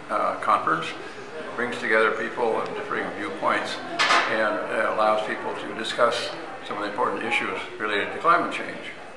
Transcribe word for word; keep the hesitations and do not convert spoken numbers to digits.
uh, conference. It brings together people of differing viewpoints and uh, allows people to discuss some of the important issues related to climate change.